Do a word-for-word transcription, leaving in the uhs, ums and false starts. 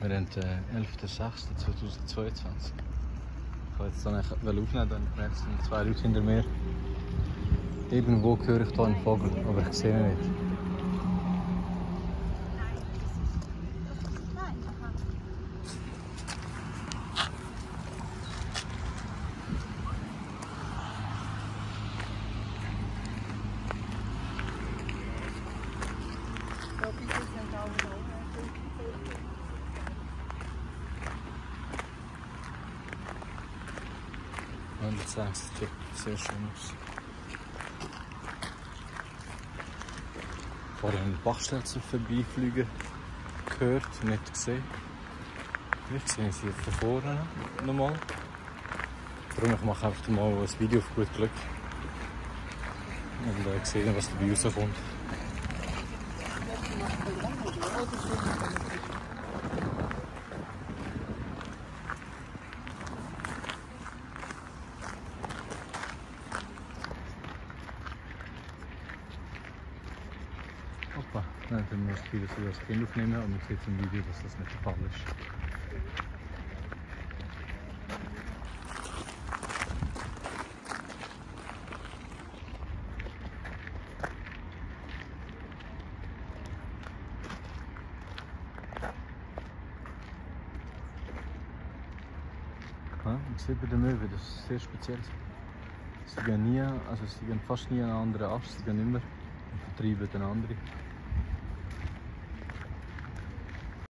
Wir haben den elften sechsten zweitausendzweiundzwanzig. Ich wollte jetzt dann aufnehmen, dann merke ich, es sind zwei Leute hinter mir. Irgendwo höre ich hier einen Vogel, aber ich sehe ihn nicht. Und jetzt sieht es sehr schön aus. Vorhin einen Bachstelzen vorbeifliegen gehört, nicht gesehen. Jetzt sehen sie jetzt da vorne nochmal. Darum ich mache einfach mal ein Video auf gut Glück. Und äh, sehen, was dabei rauskommt. Hoppa, dann haben wir das Gefühl, dass wir das Kind aufnehmen, aber man sieht im Video, dass das nicht der Fall ist. Ja, man sieht bei den Möwen, das ist sehr speziell. Sie gehen nie, also sie gehen fast nie an einen anderen Ast, sie gehen immer und vertreiben den anderen.